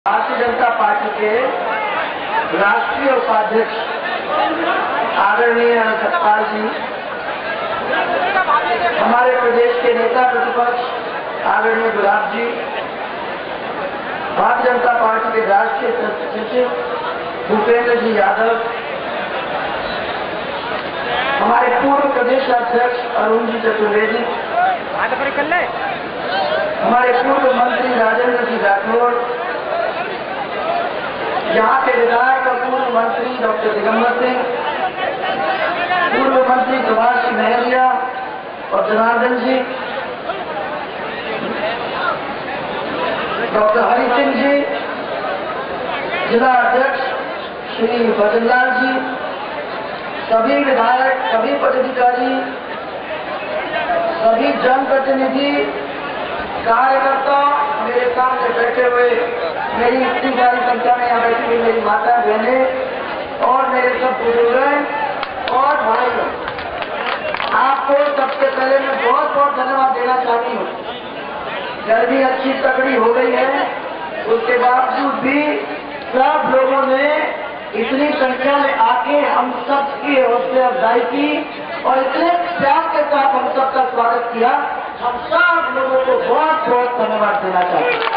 Bharatiya Janata party के राष्ट्रीय उपाध्यक्ष आदरणीय सतपाल जी, हमारे प्रदेश के नेता प्रतिपक्ष आदरणीय गुलाब जी, भारतीय जनता पार्टी के राष्ट्रीय सचिव भूपेंद्र जी यादव, हमारे पूर्व प्रदेश अध्यक्ष अरुण जी चतुर्वेदी, हमारे पूर्व मंत्री राजेंद्र जी राठौर, यहाँ के विधायक और पूर्व मंत्री डॉक्टर दिगंबर सिंह, पूर्व मंत्री सुभाष सिंह महरिया और जनार्दन जी, डॉक्टर हरि सिंह जी, जिला अध्यक्ष श्री भजनलाल जी, सभी विधायक, सभी पदाधिकारी, सभी जनप्रतिनिधि, कार्यकर्ता, मेरे सामने बैठे हुए मेरी इतनी सारी संख्या में यहाँ बैठी हुई मेरी माता बहनें और मेरे सब बुजुर्ग और भाई लोग, आपको सबसे पहले मैं बहुत बहुत धन्यवाद देना चाहती हूँ। गर्मी अच्छी तगड़ी हो गई है, उसके बावजूद भी सब लोगों ने इतनी संख्या में आके हम सबकी हौसला अफजाई की और इतने प्यार के साथ हम सबका स्वागत किया। हम सब लोगों को बहुत बहुत धन्यवाद देना चाहते हैं।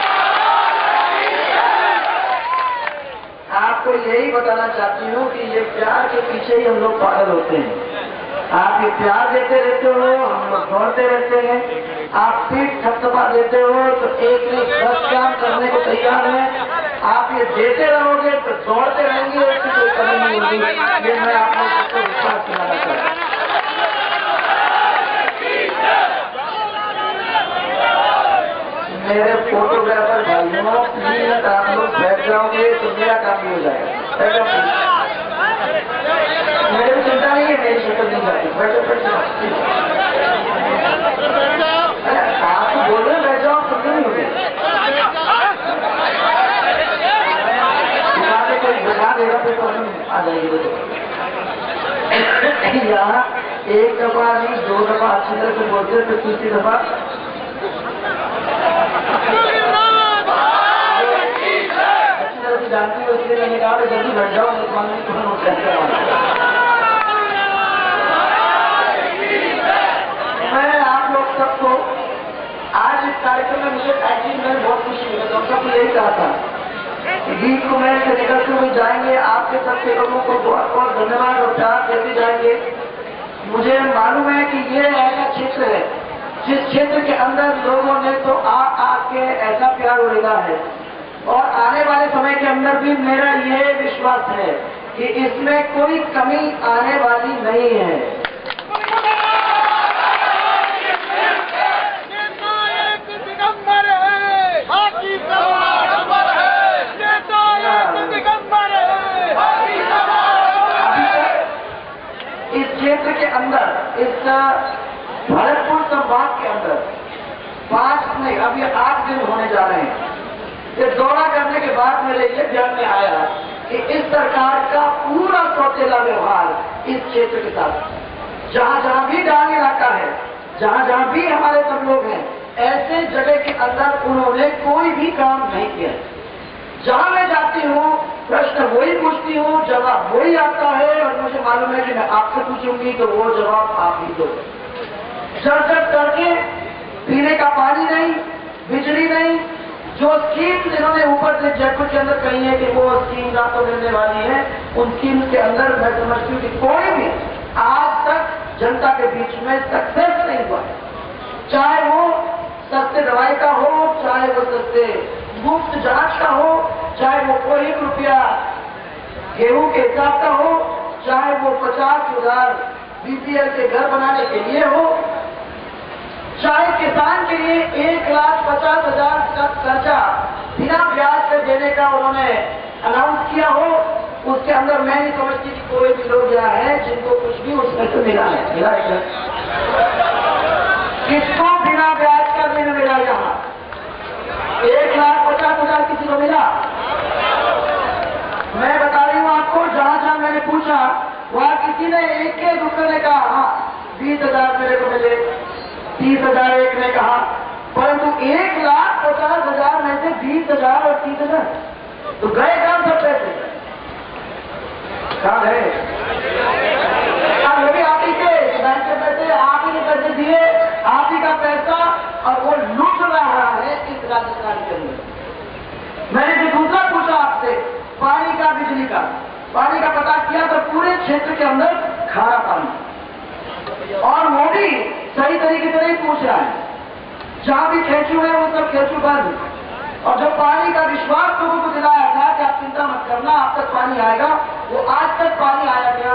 आपको यही बताना चाहती हूँ कि ये प्यार के पीछे ही हम लोग पागल होते हैं। आप ये प्यार देते रहते हो, हम लोग दौड़ते रहते हैं। आप पीठ थपथपा देते हो तो एक ने 10 काम करने को तैयार है। आप ये देते रहोगे तो दौड़ते रहेंगे, इसकी कोई कमी नहीं होगी। ये मैं आप लोगों को विश्वास दिलाना चाहता हूँ। मेरे फोटोग्राफर भाइयों, प्लीज आप लोग बैठ जाओगे तो मेरा काम भी हो जाएगा। बैठो, मेरे को चिंता नहीं है, मेरी शक्ल नहीं जाती। बैठो बैठो, आप तो बोल रहे बैठ जाओ, सुनते नहीं होंगे। कोई बिठा देगा फिर प्रॉब्लम आ जाएगी। यहाँ एक दफा नहीं, 2 दफा अच्छी तरह से बोलते, फिर तीसरी दफा अच्छी तरह से जानती हूँ, इसलिए मैंने कहा जल्दी बैठ जाओ, मुसलमान तुरंत हो जाएगा। मैं आप लोग सबको आज इस कार्यक्रम में मुझे एक्चुअली में बहुत खुशी हुई। मैं सबको यही कहा था, गीत को मैं से निकलते हुए जाएंगे, आपके सबके लोगों को बहुत बहुत धन्यवाद और प्यार देते जाएंगे। मुझे मालूम है कि ये ऐसा क्षेत्र है जिस क्षेत्र के अंदर लोगों ने तो आके ऐसा प्यार उड़ेगा है, और आने वाले समय के अंदर भी मेरा ये विश्वास है कि इसमें कोई कमी आने वाली नहीं है। इस क्षेत्र के अंदर, इस भरतपुर संभाग के अंदर 5 नहीं, अब ये 8 दिन होने जा रहे हैं। ये दौरा करने के बाद मेरे ये ध्यान में आया कि इस सरकार का पूरा सौतेला व्यवहार इस क्षेत्र के साथ, जहां जहां भी डांग इलाका है, जहां जहां भी हमारे सब लोग हैं, ऐसे जगह के अंदर उन्होंने कोई भी काम नहीं किया। जहां मैं जाती हूँ प्रश्न वही पूछती हूँ, जवाब वही आता है, और मुझे मालूम है कि मैं आपसे पूछूंगी तो वो जवाब आप ही दो। जड़ करके पीने का पानी नहीं, बिजली नहीं, जो स्कीम इन्होंने ऊपर से जयपुर के अंदर कही है कि वो स्कीम आपको मिलने वाली है, उन स्कीम के अंदर मैं समझती हूँ कि कोई भी आज तक जनता के बीच में सक्सेस नहीं हुआ। चाहे वो सस्ते दवाई का हो, चाहे वो सस्ते मुफ्त जांच का हो, चाहे वो कोई 1 रुपया गेहूं के हिसाब का हो, चाहे वो 50,000 बीपीएल के घर बनाने के लिए हो, चाहे किसान के लिए 1,50,000 का कर्जा बिना ब्याज से देने का उन्होंने अनाउंस किया हो। उसके अंदर मैं नहीं समझती कि कोई भी लोग यहाँ है जिनको कुछ भी उसमें से मिला है। मिला है किसको बिना ब्याज का नहीं मिला? यहाँ 1,50,000 किसी को मिला? मैं बता रही हूँ आपको, जहां जहां मैंने पूछा वहां किसी ने एक रुपये ने कहा 20,000 मेरे को मिले, 30,000 एक ने कहा, परंतु 1,50,000 में से 20,000 और 30,000 तो गए कहाँ सब पैसे? कहाँ गए? अभी आप ही के बैंक के पैसे, आप ही ने पैसे दिए, आप ही का पैसा, और वो लूट रहा है इस राजस्थान के अंदर। मैंने जो दूसरा पूछा आपसे, पानी का, बिजली का, पानी का पता किया तो पूरे क्षेत्र के अंदर खारा पानी, और वो भी सही तरीके से नहीं पूछ रहा है। जहां भी खेचू है वो सब खेचू बंद, और जो पानी का विश्वास लोगों को दिलाया था कि आप चिंता मत करना, आप तक पानी आएगा, वो आज तक पानी आया क्या?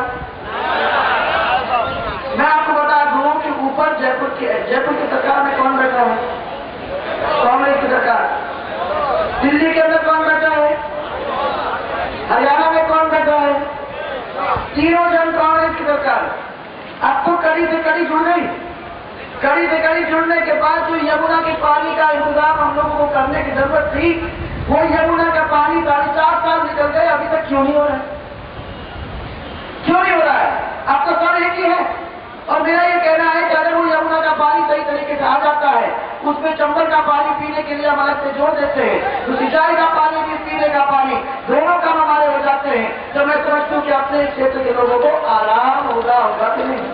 मैं आपको बता दूं कि ऊपर जयपुर की सरकार में कौन बैठा है? कांग्रेस की सरकार। दिल्ली के अंदर कौन बैठा है? हरियाणा में कौन बैठा है? तीनों जन कांग्रेस की सरकार। अब तो कड़ी से कड़ी जुड़ गई। कड़ी से कड़ी जुड़ने के बाद जो यमुना के पानी का इंतजाम हम लोगों को करने की जरूरत थी, वो यमुना का पानी 4.5 साल निकल गए, अभी तक क्यों नहीं हो रहा है? क्यों नहीं हो रहा है? अब तो सब एक ही है। और मेरा ये कहना है कि अगर वो यमुना का पानी सही तरीके से आ जाता है, उसमें चंबल का पानी पीने के लिए हम अलग से जोड़ देते हैं, तो सिंचाई का पानी भी, पीने का पानी, दोनों काम हमारे हो जाते हैं, तो मैं समझता हूँ कि अपने क्षेत्र के लोगों को आराम होगा कि नहीं?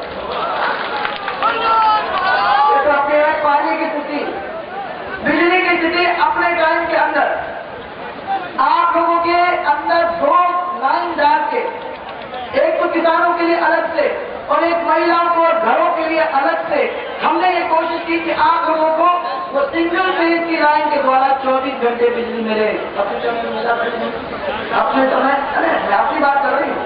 तो अपने पानी की स्थिति, बिजली की स्थिति, अपने टाइम के अंदर आप लोगों के अंदर 2 लाइन डाल के, एक तो किसानों के लिए अलग से और एक महिलाओं को और घरों के लिए अलग से, हमने ये कोशिश की कि आप लोगों को वो सिंगल फेज की लाइन के द्वारा 24 घंटे बिजली मिले। अपने समय, अरे मैं अपनी बात कर रही हूँ,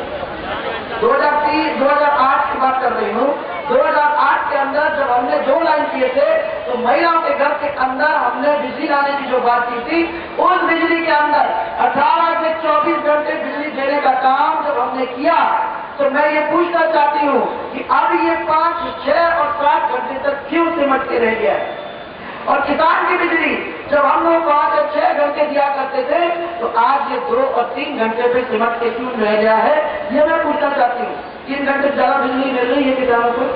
2008 की बात कर रही हूँ। 2008 के अंदर जब हमने 2 लाइन किए थे, तो महिलाओं के घर के अंदर हमने बिजली लाने की जो बात की थी, उस बिजली के अंदर 18 से 24 घंटे बिजली देने का काम जब हमने किया, तो मैं ये पूछना चाहती हूँ कि अब ये 5, 6 और 7 घंटे तक क्यों सिमट के रह गया है? और किसान की बिजली जब हम लोग 5 से 6 घंटे दिया करते थे, तो आज ये 2 और 3 घंटे पे सिमट के क्यों रह गया है, ये मैं पूछना चाहती हूँ। 3 घंटे से ज्यादा बिजली मिल रही है किसानों को,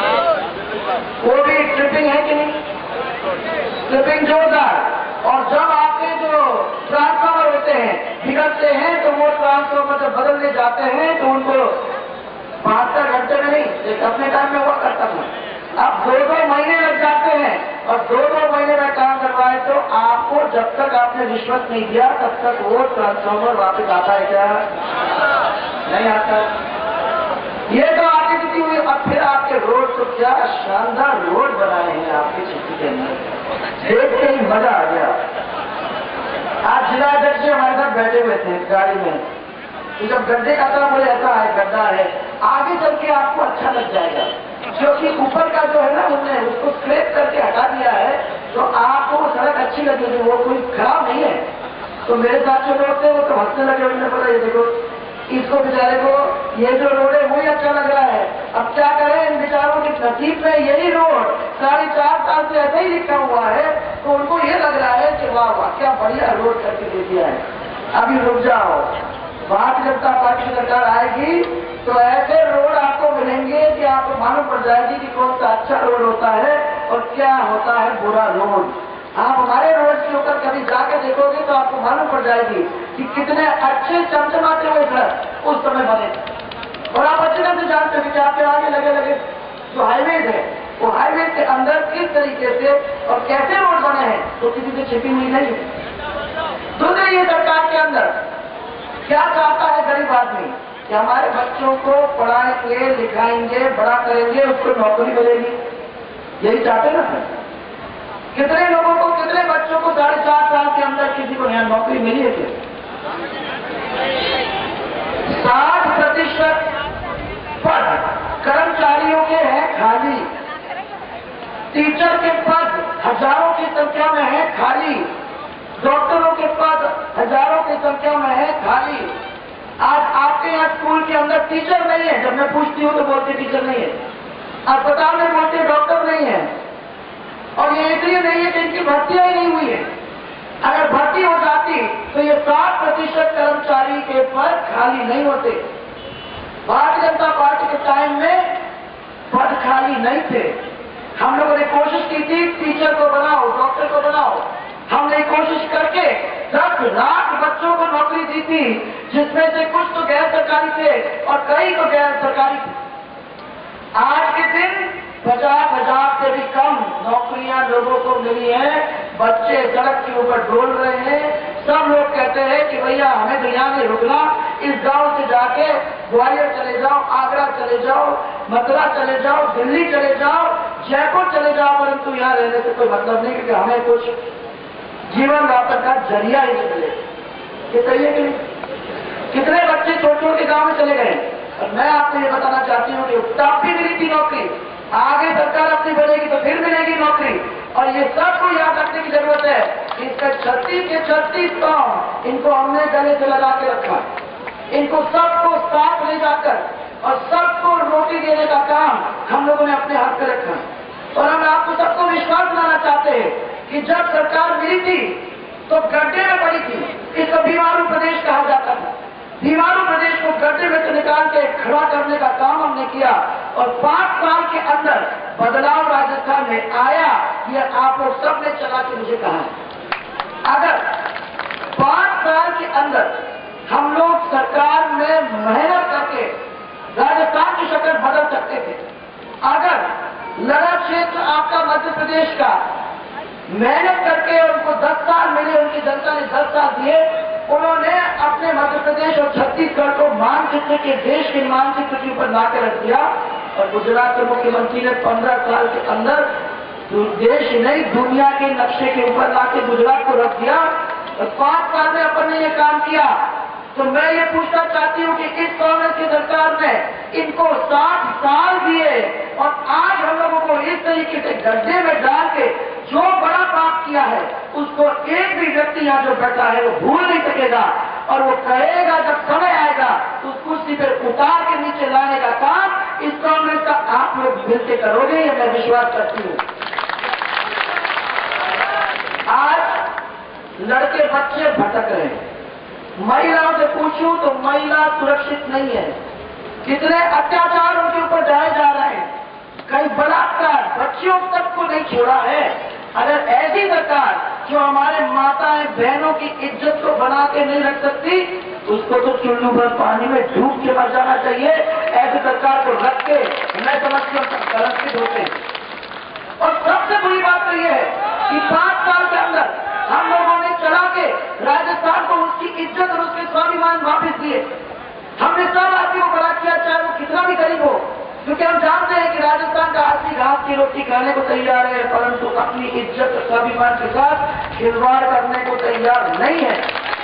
वो भी ट्रिपिंग है कि नहीं? ट्रिपिंग जोरदार। और जब आपके जो ट्रांसफार्मर होते हैं, बिगड़ते हैं, तो वो ट्रांसफार्मर जब बदलने जाते हैं तो उनको 72 घंटे में नहीं, एक अपने टाइम में हुआ करता था, अब 2-2 महीने लग जाते हैं, और 2-2 महीने में काम करवाए तो आपको जब तक आपने रिश्वत नहीं दिया तब तक वो ट्रांसफार्मर वापस आता है क्या? नहीं आता। ये तो आपकी स्थिति हुई। अब फिर आपके रोड, तो क्या शानदार रोड बनाए हैं आपके क्षेत्र के अंदर, देख के ही मजा आ गया। आज जिला अध्यक्ष जी हमारे साथ बैठे हुए थे गाड़ी में, तो जब गड्ढे का था, बोले ऐसा है, गड्ढा है, आगे चल के आपको अच्छा लग जाएगा, क्योंकि ऊपर का जो है ना, हमने उसको स्क्रैप करके हटा दिया है, तो आपको वो सड़क अच्छी लगेगी, वो कोई खराब नहीं है। तो मेरे साथ जो लोग थे वो तो हंसने लगे, उन्होंने बोला ये देखो, इसको बेचारे को ये जो रोड है वही अच्छा लग रहा है, अब क्या करें, इन बेचारों के नसीब में यही रोड 4.5 साल से ऐसे ही लिखा हुआ है, तो उनको ये लग रहा है कि वाह वाह क्या बढ़िया रोड करके दे दिया है, अभी रुक जाओ, भारतीय जनता पार्टी की सरकार आएगी तो ऐसे रोड आपको मिलेंगे कि आपको मालूम पड़ जाएगी कि कौन सा अच्छा रोड होता है और क्या होता है बुरा रोड। आप हमारे रोड के ऊपर कभी जाके देखोगे तो आपको मालूम पड़ जाएगी कि कितने अच्छे चमचमाते हुए घर उस समय बने, और आप अच्छे तरह से जानते हो कि आपके आगे लगे जो हाईवेज है, वो हाईवे के अंदर किस तरीके से और कैसे रोड बने हैं, तो किसी से छिपी हुई नहीं है। दूसरी ये सरकार के अंदर क्या चाहता है गरीब आदमी, कि हमारे बच्चों को पढ़ाएंगे, लिखाएंगे, बड़ा करेंगे, उसको नौकरी मिलेगी, यही चाहते ना। कितने लोगों को, कितने बच्चों को 4.5 साल के अंदर किसी को यहाँ नौकरी मिली है क्या? 60% पद कर्मचारियों के हैं खाली, टीचर के पद हजारों की संख्या में है खाली, डॉक्टरों के पद हजारों की संख्या में है खाली। आज आपके यहाँ स्कूल के अंदर टीचर नहीं है, जब मैं पूछती हूँ तो बोलते टीचर नहीं है, अस्पताल में बोलते डॉक्टर नहीं है, और ये इसलिए नहीं है कि इनकी भर्तियां ही नहीं हुई है। अगर भर्ती हो जाती तो ये 60% कर्मचारी के पद खाली नहीं होते। भारतीय जनता पार्टी के टाइम में पद खाली नहीं थे, हम लोगों ने कोशिश की थी टीचर को बनाओ, डॉक्टर को बनाओ। हमने कोशिश करके 10 लाख बच्चों को नौकरी दी थी, जिसमें से कुछ तो गैर सरकारी थे और कई तो गैर सरकारी थे। आज के दिन 50,000 से भी कम नौकरियां लोगों को मिली हैं। बच्चे सड़क के ऊपर डोल रहे हैं। सब लोग कहते हैं कि भैया हमें तो यहाँ नहीं रुकना, इस गांव से जाके ग्वालियर चले जाओ, आगरा चले जाओ, मथुरा चले जाओ, दिल्ली चले जाओ, जयपुर चले जाओ, परंतु यहाँ रहने से कोई मतलब नहीं, क्योंकि हमें कुछ जीवन यापन का जरिया ही नहीं मिले। ये सही है कि नहीं? कितने बच्चे छोड़ के गाँव में चले गए। और मैं आपको ये बताना चाहती हूँ कि तब भी मिली थी नौकरी, आगे सरकार अपनी बनेगी तो फिर मिलेगी नौकरी। और ये सबको याद रखने की जरूरत है कि इसका 36 के 36 काम इनको हमने गले से लगा के रखा। इनको सबको साथ ले जाकर और सबको रोटी देने का काम हम लोगों ने अपने हाथ में रखा। और हम आपको सबको विश्वास दिलाना चाहते हैं कि जब सरकार मिली थी तो गड्ढे में पड़ी थी। इसको बीमारू प्रदेश कहा जाता था। बीमारू प्रदेश को गड्ढे में से निकाल के खड़ा करने का काम हमने किया और 5 साल के अंदर बदलाव राजस्थान में आया। ये आप लोग सब ने चला के मुझे कहा है। अगर 5 साल के अंदर हम लोग सरकार में मेहनत करके राजस्थान की शक्ल बदल सकते थे, अगर लड़ा क्षेत्र आपका मध्य प्रदेश का मेहनत करके उनको 10 साल मिले, उनकी जनता ने 10 साल दिए, उन्होंने अपने मध्य प्रदेश और छत्तीसगढ़ को मानचित्र के देश के मानचित्र के ऊपर लाकर रख दिया। और गुजरात के मुख्यमंत्री ने 15 साल के अंदर देश नहीं दुनिया के नक्शे के ऊपर लाके गुजरात को रख दिया। और 5 साल में अपन ने ये काम किया। तो मैं ये पूछना चाहती हूँ कि इस कांग्रेस की सरकार ने इनको 60 साल दिए और आज हम लोगों को इस तरीके से गड्ढे में डाल के जो बड़ा पाप किया है उसको एक भी व्यक्ति यहाँ जो बैठा है वो भूल नहीं सकेगा। और वो कहेगा जब समय आएगा तो उस कुर्सी पर उतार के नीचे लाने का काम इस कांग्रेस का आप लोग मिलकर करोगे, ये मैं विश्वास करती हूँ। आज लड़के बच्चे भटक रहे हैं। महिलाओं से पूछूं तो महिला सुरक्षित नहीं है। कितने अत्याचार उनके ऊपर ढाए जा रहे हैं, कई बलात्कार, बच्चियों तक को नहीं छोड़ा है। अगर ऐसी सरकार जो हमारे माताएं बहनों की इज्जत को बना के नहीं रख सकती, उसको तो चुल्लू भर पानी में डूब के मर जाना चाहिए। ऐसी सरकार को रख के मैं समझती हूँ कलंकित होते हैं। और सबसे बुरी बात तो यह है कि 5 साल के अंदर हम लोगों ने चला के राजस्थान को उसकी इज्जत और उसके स्वाभिमान वापस दिए। हमने सब आदमी को बड़ा किया, चाहे वो कितना भी गरीब हो, क्योंकि हम जानते हैं कि राजस्थान का आदमी घास की रोटी खाने को तैयार है, परंतु अपनी इज्जत और स्वाभिमान के साथ खिलवाड़ करने को तैयार नहीं है।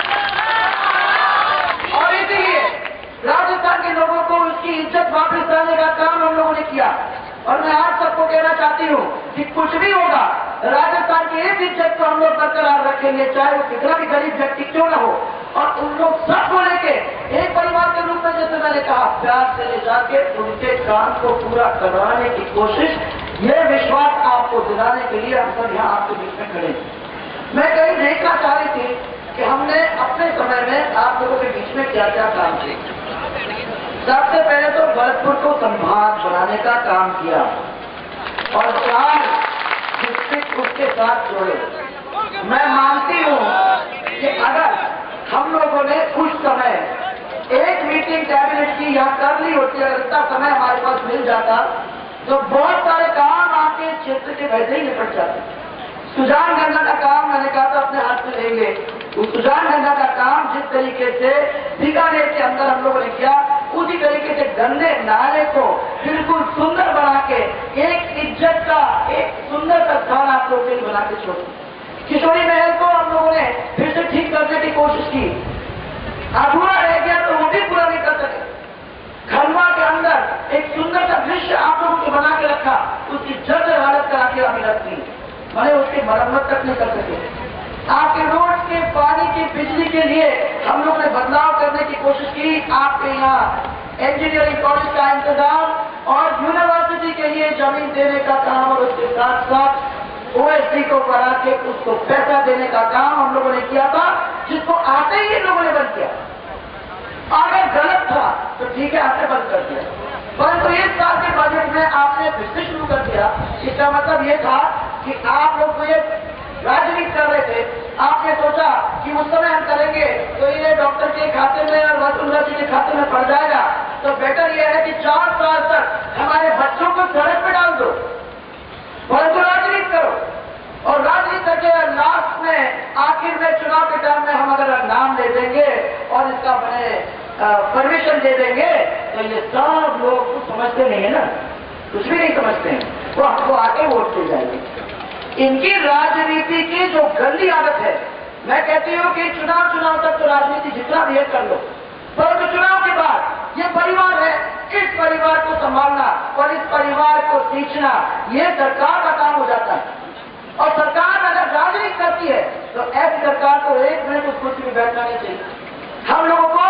और इसीलिए राजस्थान के लोगों को उसकी इज्जत वापस लाने का काम हम लोगों ने किया। और मैं आप सबको कहना चाहती हूँ कि कुछ भी होगा, राजस्थान की इस इज्जत को हम लोग बरकरार रखेंगे, चाहे वो कितना भी गरीब व्यक्ति क्यों न हो। और उन लोग सबको लेके एक परिवार के रूप में, जैसे मैंने कहा, प्यार से ले जाके उनके काम को पूरा करवाने की कोशिश, ये विश्वास आपको दिलाने के लिए हम सब यहाँ आपके बीच में खड़े हैं। मैं कहीं देखना चाह रही थी कि हमने अपने समय में आप लोगों के बीच में क्या क्या काम किया। सबसे पहले तो भरतपुर को संभाग बनाने का काम किया और 4 डिस्ट्रिक्ट उसके साथ जोड़े। मैं मानती हूँ कि अगर हम लोगों ने उस समय एक मीटिंग कैबिनेट की यहाँ कर ली होती, अगर इतना समय हमारे पास मिल जाता तो बहुत सारे काम आपके क्षेत्र के वैसे ही निपट जाते। सुजान गंगा का काम मैंने कहा था अपने हाथ में लेंगे। उस सुजान गंगा का काम जिस तरीके से बीकानेर के अंदर हम लोगों ने किया, उसी तरीके से गंदे नाले को बिल्कुल सुंदर बना के एक इज्जत का एक सुंदर सा स्थान आप लोगों के लिए बना के छोड़। किशोरी महल को हम लोगों ने फिर से ठीक करने की कोशिश की, अधूरा रह गया तो वो भी पूरा नहीं कर सके। खंडवा के अंदर एक सुंदर सा दृश्य आप लोगों को बना के रखा, उसकी जर्जर हालत करा के अभी रखती, मैंने उसकी मरम्मत तक नहीं कर सके। आपके रोड के पानी की बिजली के लिए हम लोग ने बदलाव करने की कोशिश की। आपके यहाँ इंजीनियरिंग कॉलेज का इंतजाम और यूनिवर्सिटी के लिए जमीन देने का काम और उसके साथ साथ ओएसडी को बढ़ा के उसको पैसा देने का काम हम लोगों ने किया था, जिसको आते ही इन लोगों ने बंद किया। अगर गलत था तो ठीक है, आपने बंद कर दिया, परंतु इस साल के बजट में आपने फिर से शुरू कर दिया। इसका मतलब ये था कि आप लोग तो ये राजनीति कर रहे थे, आपने सोचा कि उस समय हम करेंगे तो ये डॉक्टर के खाते में और वसुंधरा जी के खाते में पड़ जाएगा, तो बेटर ये है कि 4 साल तक हमारे बच्चों को सड़क पे डाल दो, परंतु राजनीति करो। और राजनीति करके लास्ट में आखिर में चुनाव के टाइम में हम अगर नाम ले देंगे और इसका बने परमिशन दे देंगे तो ये सब लोग कुछ समझते नहीं है ना, कुछ भी नहीं समझते हैं, वो हमको आगे वोट दे जाएंगे। इनकी राजनीति की जो गंदी आदत है, मैं कहती हूँ कि चुनाव तक तो राजनीति जितना भी है कर लो, परंतु चुनाव के बाद ये परिवार है, इस परिवार को संभालना और इस परिवार को सींचना ये सरकार का काम हो जाता है। और सरकार अगर राजनीति करती है तो ऐसी सरकार को 1 मिनट उस कुर्सी में बैठना नहीं चाहिए। हम लोगों को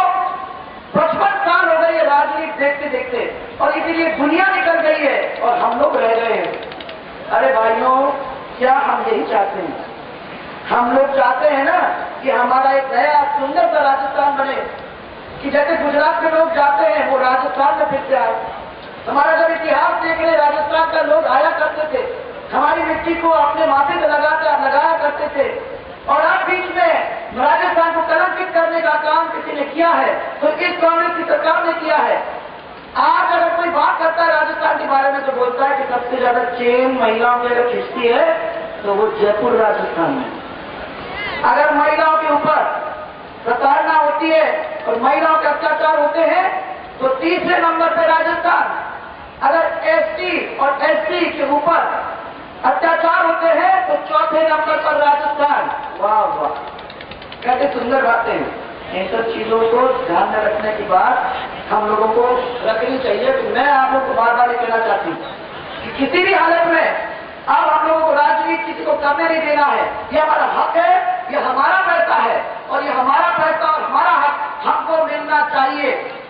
55 साल हो गए ये राजनीति देखते देखते, और इसीलिए दुनिया निकल गई है और हम लोग रह गए हैं। अरे भाइयों, क्या हम यही चाहते हैं? हम लोग चाहते हैं ना कि हमारा एक नया सुंदर सा राजस्थान बने, कि जैसे गुजरात में लोग जाते हैं वो राजस्थान में फिर से आए। हमारा जब इतिहास देखने राजस्थान का लोग आया करते थे, हमारी मिट्टी को अपने माथे से लगाया करते थे, और अब बीच में राजस्थान को कलंकित करने का काम किसी ने किया है तो इस कांग्रेस की सरकार ने किया है। आज अगर कोई बात करता है राजस्थान के बारे में तो बोलता है कि सबसे ज्यादा चेन महिलाओं की अगर खिंचती है तो वो जयपुर राजस्थान में। अगर महिलाओं के ऊपर प्रताड़ना होती है और महिलाओं के अत्याचार होते हैं तो तीसरे नंबर पर राजस्थान। अगर एसटी और एससी के ऊपर अत्याचार होते हैं तो चौथे नंबर पर राजस्थान। वाह वाह, कैसे सुंदर बातें हैं। इन सब चीजों को ध्यान में रखने की बात हम लोगों को रखनी चाहिए। तो मैं आप लोगों को बार बार ये कहना चाहती हूँ कि किसी भी हालत में अब हम लोगों को राजनीति किसी को करने नहीं देना है। ये हमारा हक है, ये हमारा पैसा है, और ये हमारा पैसा और हमारा हक हमको मिलना चाहिए।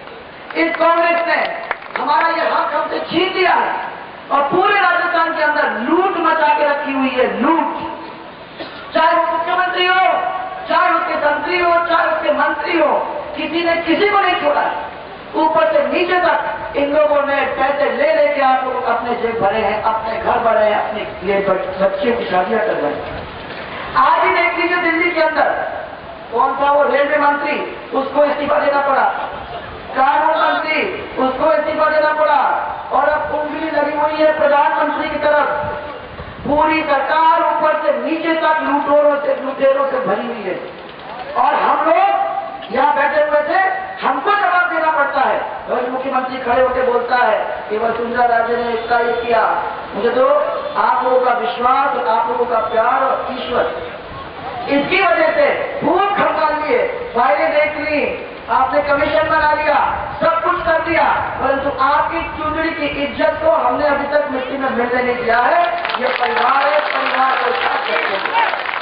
इस कांग्रेस ने हमारा ये हक हमसे छीन लिया है और पूरे राजस्थान के अंदर लूट मचा के रखी हुई है, लूट। चाहे वो मुख्यमंत्री हो, चाहे उसके मंत्री हो, चाहे उसके मंत्री हो, किसी ने किसी को नहीं छोड़ा है। ऊपर से नीचे तक इन लोगों ने पैसे ले लेके आप लोग अपने जेब भरे हैं, अपने घर भरे हैं, अपने लिए बच्चे की शादियां कर रहे हैं। आज ही देख लीजिए दिल्ली के अंदर कौन सा वो रेलवे मंत्री, उसको इस्तीफा देना पड़ा, कानून मंत्री उसको इस्तीफा देना पड़ा, और अब उंगली लगी हुई है प्रधानमंत्री की तरफ। पूरी सरकार ऊपर से नीचे तक लुटेरों से भरी हुई है, और हम लोग यहाँ बैठे हुए थे, हमको जवाब देना पड़ता है। और मुख्यमंत्री खड़े होकर बोलता है कि वसुंधरा राजे ने इसका ये किया। मुझे तो आप लोगों का विश्वास और आप लोगों का प्यार और ईश्वर, इसकी वजह से खूब खंगाल लिए, फाइलें देख ली, आपने कमीशन बना लिया, सब कुछ कर दिया, परंतु आपकी चुनरी की इज्जत को हमने अभी तक मिट्टी में मिलने नहीं दिया है। ये परिवार है, परिवार को साथ रखेंगे।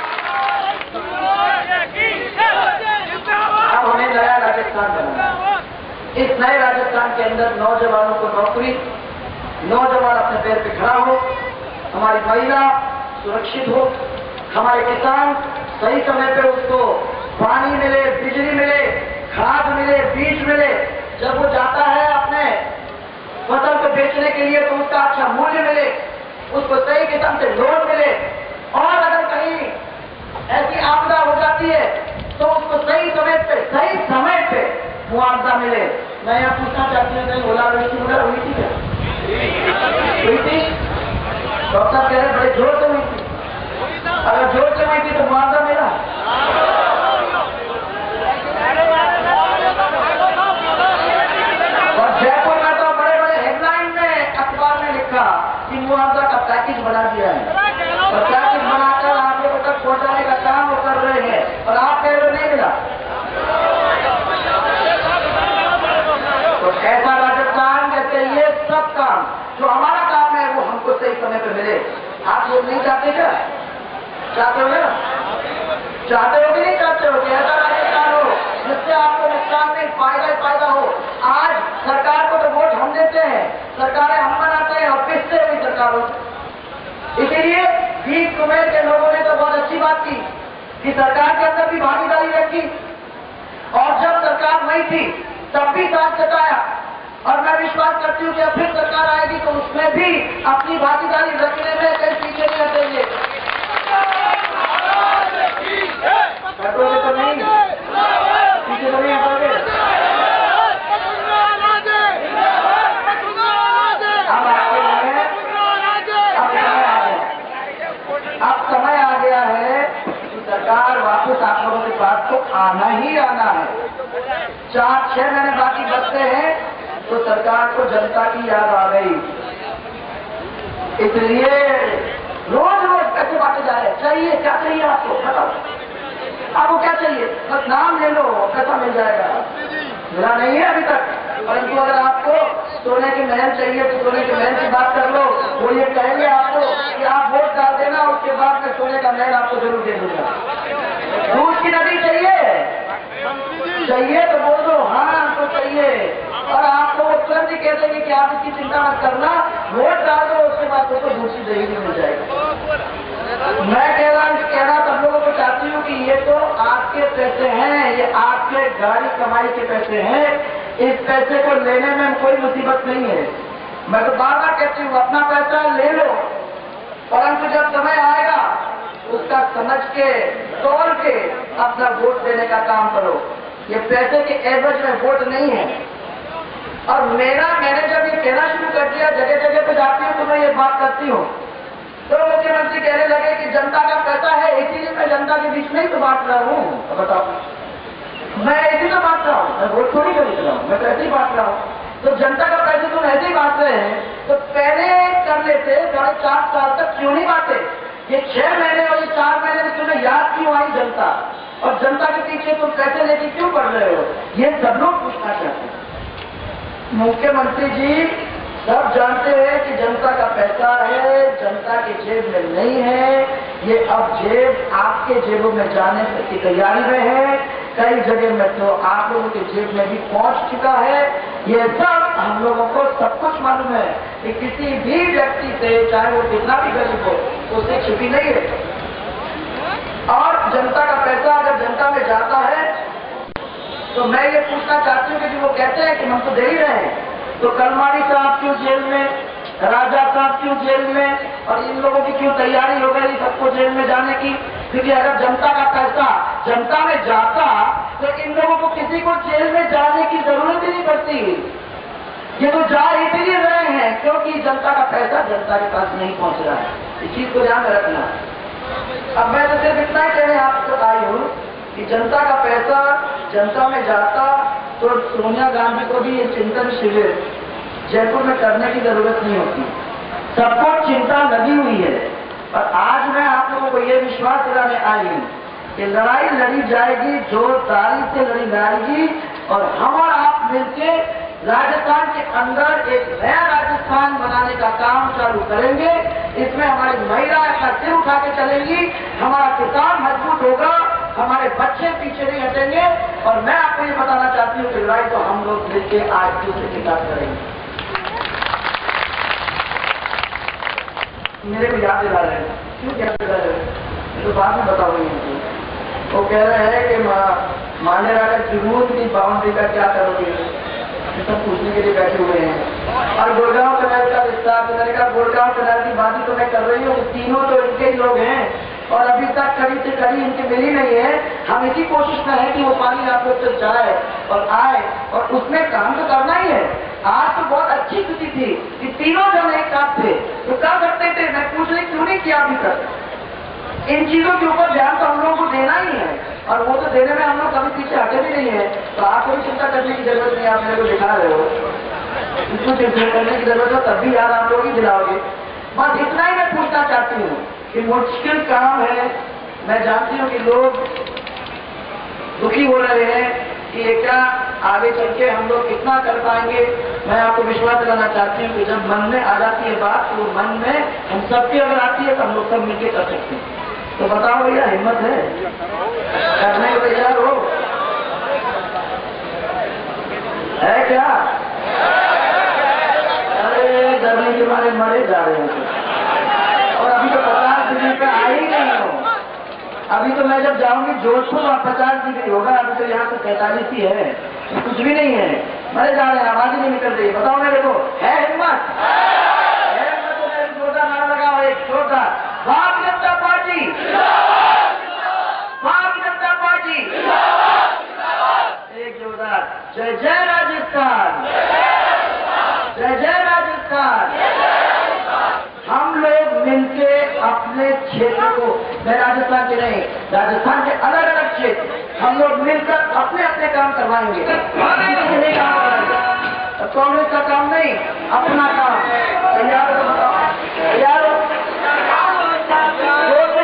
अब हमें नया राजस्थान बनाना। इस नए राजस्थान के अंदर नौजवानों को नौकरी, नौजवान अपने पैर पे खड़ा हो, हमारी महिला सुरक्षित हो, हमारे किसान सही समय पे उसको पानी मिले, बिजली मिले, खाद मिले, बीज मिले। जब वो जाता है अपने फसल को बेचने के लिए तो उसका अच्छा मूल्य मिले, उसको सही किस्म से लोन मिले, और अगर कहीं ऐसी आपदा हो जाती है तो उसको सही समय पे मुआवजा मिले। मैं यहाँ पूछना चाहती हूँ, कहीं ओलावृष्टि वगैरह हुई थी क्या? हुई थी? डॉक्टर कह रहे बड़े जोर से हुई थी। अगर जोर से हुई थी तो मुआवजा मिला? और जयपुर में तो बड़े बड़े हेडलाइन में अखबार में लिखा कि मुआवजा का पैकेज बना दिया है, और पैकेज बनाकर आप लोगों तक पहुंचाने का काम वो कर रहे हैं, और आप कह रहे नहीं मिला। तो ऐसा राजस्थान जैसे ये सब काम जो हमारा काम है वो हमको सही समय पे मिले। आप लोग नहीं चाहते क्या? चाहते हो ना? चाहते हो कि नहीं चाहते हो कि ऐसा राजस्थान हो जिससे आपको नुकसान नहीं, फायदा ही फायदा हो। आज सरकार को तो वोट हम देते हैं, सरकारें हम बनाते हैं, और किससे हुई सरकार हो। इसीलिए 20 कुमेर के लोगों ने तो बहुत अच्छी बात की कि सरकार के अंदर भी भागीदारी रखी, और जब सरकार नहीं थी तब भी साथ जताया, और मैं विश्वास करती हूँ कि अब फिर सरकार आएगी तो उसमें भी अपनी भागीदारी रखने में कहीं पीछे नहीं हटेंगे। हटोगे तो नहीं, पीछे तो नहीं हटोगे। अब समय आ गया है कि सरकार वापस आप लोगों के पास तो आना ही आना है। 4-6 महीने बाकी बचते हैं तो सरकार को जनता की याद आ गई, इसलिए रोज रोज पैसे बांटे जा रहे। चाहिए क्या चाहिए आपको बताओ, आपको क्या चाहिए, बस नाम ले लो, पैसा मिल जाएगा। मिला नहीं है अभी तक, परंतु अगर आपको सोने के महल चाहिए तो सोने के महल की बात कर लो। वो ये कहेंगे आपको कि आप वोट डाल देना, उसके बाद में सोने का महल आपको जरूर दे दूंगा। दूध की नदी चाहिए तो बोल दो हाँ तो चाहिए, और आपको वो तुरंत ही कह देंगे कि आप इसकी चिंता मत करना, वोट डाल दो, उसके बाद तो दूसरी दही भी मिल जाएगी। मैं कहना सब लोगों को चाहती हूँ कि ये तो आपके पैसे हैं, ये आपके गाड़ी कमाई के पैसे हैं, इस पैसे को लेने में कोई मुसीबत नहीं है। मैं तो बार बार कहती हूँ अपना पैसा ले लो, परंतु जब समय आएगा उसका समझ के तोड़ के अपना वोट देने का काम करो। ये पैसे के एवज में वोट नहीं है। और मैंने जब ये कहना शुरू कर दिया, जगह जगह पे जाती हूँ तो मैं ये बात करती हूँ, तो मुख्यमंत्री कहने लगे कि जनता का पैसा है इसीलिए मैं जनता के बीच में ही तो बांट रहा हूँ। तो बताओ, मैं ऐसे तो बांट रहा हूँ, मैं वोट थोड़ी खरीद रहा हूँ, मैं तो ऐसे ही बांट रहा हूँ। तो जनता का पैसे तुम ऐसे ही बांट रहे हैं, तो पहले कर लेते 4.5 साल तक क्यों नहीं बांटे? ये 6 महीने और ये 4 महीने में तुम्हें याद क्यों आई जनता, और जनता के पीछे तुम पैसे लेके क्यों पड़ रहे हो? ये सब लोग पूछना चाहते हैं। मुख्यमंत्री जी सब जानते हैं कि जनता का पैसा है, जनता के जेब में नहीं है, ये अब जेब आपके जेबों में जाने की तैयारी में है। कई जगह में तो आप लोगों के जेब में भी पहुंच चुका है। ये सब हम लोगों को सब कुछ मालूम है कि किसी भी व्यक्ति से, चाहे वो कितना भी गरीब हो, उससे छुपी नहीं है। और जनता का पैसा अगर जनता में जाता है तो मैं ये पूछना चाहती हूँ कि वो कहते हैं कि हम तो दे ही रहे हैं, तो कलमाड़ी साहब क्यों जेल में, राजा साहब क्यों जेल में, और इन लोगों की क्यों तैयारी हो गई सबको जेल में जाने की? क्योंकि अगर जनता का पैसा जनता में जाता तो इन लोगों को किसी को जेल में जाने की जरूरत ही नहीं पड़ती। ये तो जा इसलिए रहे हैं क्योंकि जनता का पैसा जनता के पास नहीं पहुंच रहा है। इस चीज को ध्यान में रखना। अब मैं तो सिर्फ इतना ही कहने आपको आई हूँ कि जनता का पैसा जनता में जाता तो सोनिया गांधी को भी ये चिंतन शिविर जयपुर में करने की जरूरत नहीं होती। सबको चिंता लगी हुई है, और आज मैं आप लोगों को ये विश्वास दिलाने आई हूँ कि लड़ाई लड़ी जाएगी, जोरदारी से लड़ी जाएगी, और हम और आप मिलके राजस्थान के अंदर एक नया राजस्थान बनाने का काम चालू करेंगे। इसमें हमारी महिलाएं अपना सिर उठा के चलेंगी, हमारा किसान मजबूत होगा, हमारे बच्चे पीछे नहीं हटेंगे। और मैं आपको ये बताना चाहती हूँ कि लड़ाई तो हम लोग मिलकर आज दूसरे के साथ करेंगे। मेरे को याद दिला रहे हैं, क्यों याद दिला रहे हैं तो बाद में बताऊंगी। वो कह रहे हैं कि माने राजा जुनून की बाउंड्री का क्या करोगे, सब पूछने के लिए बैठे हुए हैं। और गुड़गांव कनाल का विस्तार, तो मैंने कहा गुड़गांव कनाल की बात ही तो मैं कर रही हूँ, तीनों तो इनके ही लोग हैं, और अभी तक कड़ी से कड़ी इनकी मिली नहीं है। हम इसी कोशिश में है कि वो पानी आप लोग तक जाए और आए, और उसमें काम तो करना ही है। आज तो बहुत अच्छी स्थिति थी कि तीनों जन एक साथ थे तो कर सकते थे, मैं पूछ रही क्यों नहीं किया अभी तक। इन चीजों के ऊपर ध्यान तो हम लोगों को देना ही है, और वो तो देने में हम लोग कभी पीछे हटे भी नहीं है। तो आपको भी चिंता करने की जरूरत नहीं, आप मेरे को दिखा रहे हो, इसको चिंता करने की जरूरत हो तब भी याद आप लोग ही दिलाओगे। बस इतना ही मैं पूछना चाहती हूँ कि मुश्किल काम है, मैं जानती हूँ कि लोग दुखी हो रहे हैं कि ये क्या आगे चल के हम लोग कितना कर पाएंगे। मैं आपको विश्वास दिलाना चाहती हूँ कि जब मन में आ जाती है बात, तो मन में हम सबकी अगर आती है तो हम लोग सब मिलकर कर सकते हैं। तो बताओ भैया, हिम्मत है, करने को तैयार हो? है क्या? अरे डरने के मारे मरे जा रहे हैं। और अभी तो 50 डिग्री पे आ ही नहीं हो। अभी तो मैं जब जाऊंगी जोधपुर वहाँ 50 डिग्री होगा, अभी तो यहाँ तो 43 ही है। कुछ भी नहीं है, मरे जा रहे हैं, आवाज ही नहीं निकल रही। बताओ मेरे को, है हिम्मत? है हिम्मत तो मेरे जोरदार नारा लगाओ, एक जोरदार, भारतीय जनता पार्टी, भारतीय जनता पार्टी, एक जोरदार जय जय राजस्थान, जय जय राजस्थान। हम लोग मिलके अपने क्षेत्र को, मैं राजस्थान के नहीं, राजस्थान के अलग अलग क्षेत्र, हम लोग मिलकर अपने अपने काम करवाएंगे, नहीं काम कराएंगे। कांग्रेस का काम नहीं, अपना काम। तैयार हो? तैयार हो?